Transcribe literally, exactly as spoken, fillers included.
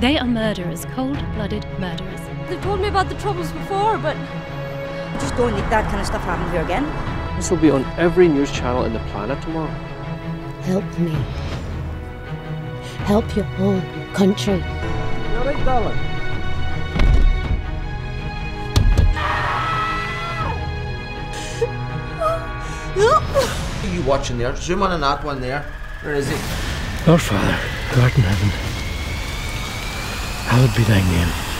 They are murderers, cold-blooded murderers. They've told me about the troubles before, but... Just don't need that kind of stuff happening here again. This will be on every news channel in the planet tomorrow. Help me. Help your whole country. You all right, darling? Are you watching there? Zoom on on that one there. Where is he? Our Father, who art in heaven, hallowed be thy name.